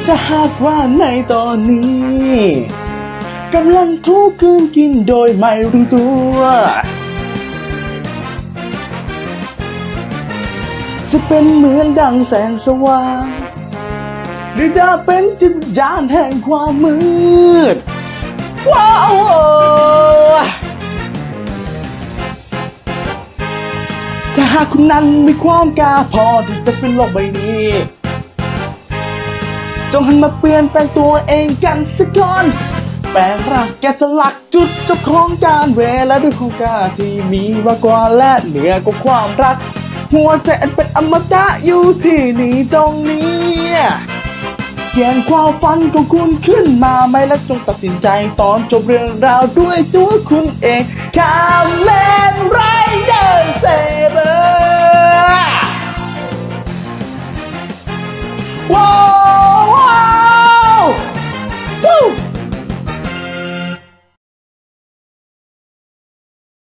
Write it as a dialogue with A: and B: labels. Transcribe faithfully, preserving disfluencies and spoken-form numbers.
A: จะหากว่าในตอนนี้กำลังทุกข์คืนกินโดยไม่รู้ตัวจะเป็นเหมือนดังแสงสว่างหรือจะเป็นจิตวิญญาณแห่งความมืดว้าวถ้าหากคุณนั้นมีความกล้าพอที่จะเป็นโลกใบนี้จงหันมาเปลี่ยนแปลงตัวเองกันสักก่อนแปลงร่างแกะสลักจุดเจ้าของการเวลาด้วยความกล้าที่มีมากกว่าและเหนือกว่าความรักหัวใจอันเป็นอมตะอยู่ที่นี่ตรงนี้เขียนความฝันของคุณขึ้นมาไหมและจงตัดสินใจตอนจบเรื่องราวด้วยตัวคุณเองคาเมนไรเดอร์เซเบอร์ว้าวว้าว